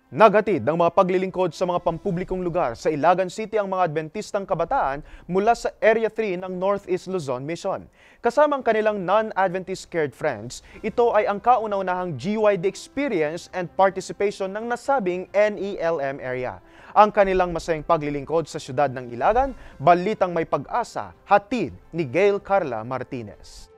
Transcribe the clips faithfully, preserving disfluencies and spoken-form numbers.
Naghatid ng mga paglilingkod sa mga pampublikong lugar sa Ilagan City ang mga Adventistang kabataan mula sa Area three ng Northeast Luzon Mission. Kasama ang kanilang non-Adventist cared friends, ito ay ang kauna-unahang G Y D experience and participation ng nasabing N E L M area. Ang kanilang masayang paglilingkod sa siyudad ng Ilagan, balitang may pag-asa, hatid ni Gail Carla Martinez.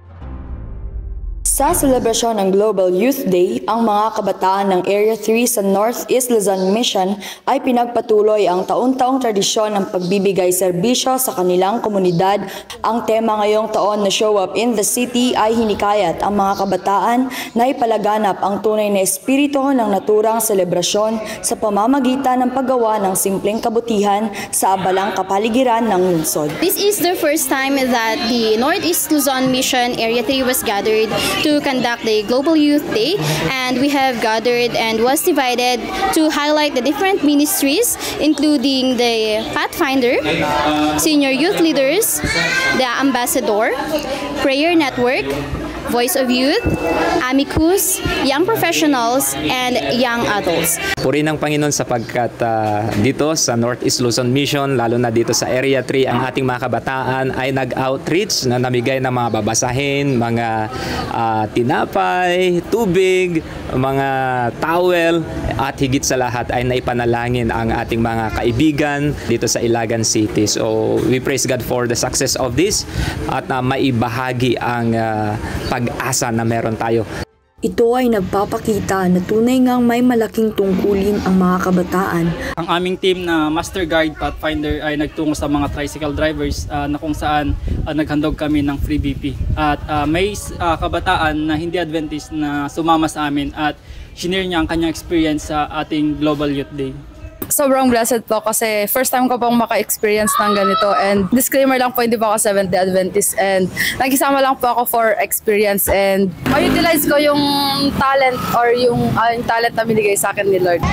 Sa selebrasyon ng Global Youth Day, ang mga kabataan ng Area three sa Northeast Luzon Mission ay pinagpatuloy ang taon-taong tradisyon ng pagbibigay serbisyo sa kanilang komunidad. Ang tema ngayong taon na Show Up in the City ay hinikayat ang mga kabataan na ipalaganap ang tunay na espiritu ng naturang selebrasyon sa pamamagitan ng paggawa ng simpleng kabutihan sa abalang kapaligiran ng lungsod. This is the first time that the Northeast Luzon Mission Area three was gathered to conduct the Global Youth Day, and we have gathered and was divided to highlight the different ministries, including the Pathfinder, Senior Youth Leaders, the Ambassador, Prayer Network, Voice of Youth, Amicus, Young Professionals, and Young Adults. Puri ng Panginoon sapagkat uh, dito sa Northeast Luzon Mission, lalo na dito sa Area three, ang ating mga kabataan ay nag-outreach na namigay ng mga babasahin, mga uh, tinapay, tubig, mga towel, at higit sa lahat ay naipanalangin ang ating mga kaibigan dito sa Ilagan City. So we praise God for the success of this at uh, maibahagi ang uh, pag-asa na meron tayo. Ito ay nagpapakita na tunay ngang may malaking tungkulin ang mga kabataan. Ang aming team na Master Guide Pathfinder ay nagtungo sa mga tricycle drivers uh, na kung saan uh, naghandog kami ng free B P. At uh, may uh, kabataan na hindi Adventist na sumama sa amin at shinare niya ang kanyang experience sa ating Global Youth Day. Sobrang blessed po kasi first time ko pong maka-experience ng ganito, and disclaimer lang po, hindi po ako Seventh-day Adventist and nagisama lang po ako for experience and ma-utilize ko yung talent or yung, uh, yung talent na binigay sa akin ni Lord.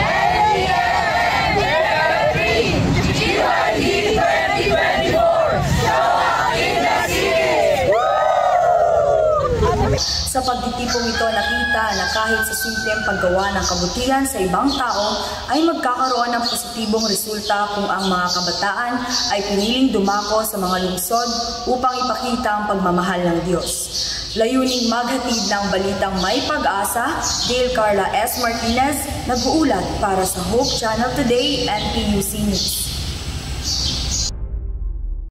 Sa pagtitipong ito, nakita na kahit sa simpleng paggawa ng kabutihan sa ibang tao ay magkakaroon ng positibong resulta kung ang mga kabataan ay piniling dumako sa mga lungsod upang ipakita ang pagmamahal ng Diyos. Layuning maghatid ng balitang may pag-asa, Gail Carla S. Martinez, nag-uulat para sa Hope Channel Today and P U C News.